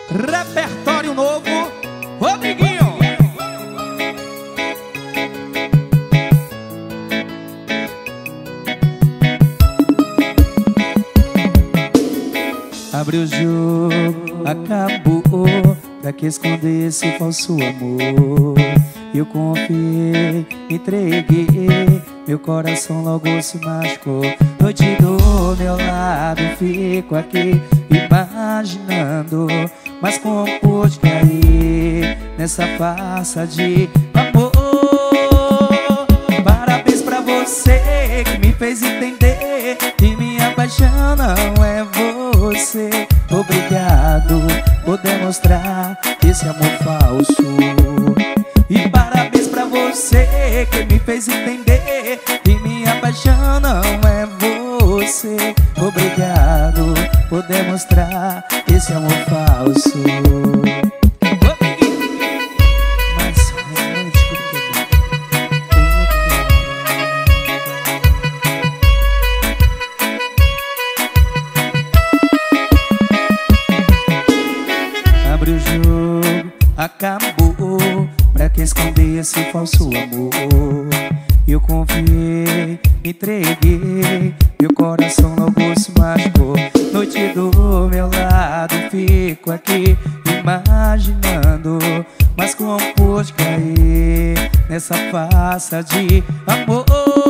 Repertório novo, Rodriguinho. Abre o jogo, acabou. Pra que esconder esse falso amor? Eu confiei, entreguei, meu coração logo se machucou. Noite do meu lado, fico aqui imaginando, mas como pude cair nessa farsa de amor? Parabéns pra você que me fez entender que minha paixão não é você. Obrigado por demonstrar esse amor falso. E parabéns pra você que me fez entender que minha paixão não é você. Obrigado por demonstrar esse amor falso. Mais romântico do que abre o jogo, acabou. Pra que esconder esse falso amor? Eu confiei, entreguei, meu coração logo se machucou. Noite do meu lado, fico aqui imaginando, mas como pude cair nessa farsa de amor?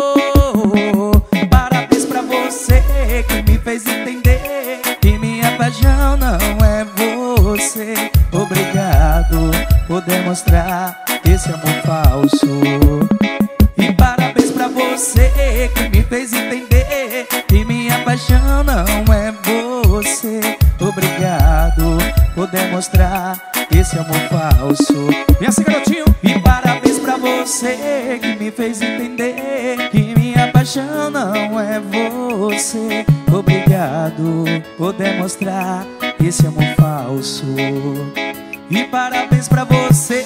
Parabéns pra você que me fez entender que minha paixão não é você. Obrigado por demonstrar esse amor falso. E parabéns pra você que me fez entender que minha paixão não é você. Obrigado por demonstrar esse amor falso. Vem assim, garotinho. E parabéns pra você que me fez entender que minha paixão não é você. Obrigado por demonstrar esse amor falso. E parabéns pra você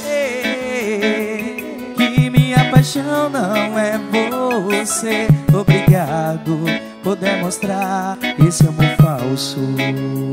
que minha paixão não é você. Obrigado por demonstrar esse amor falso.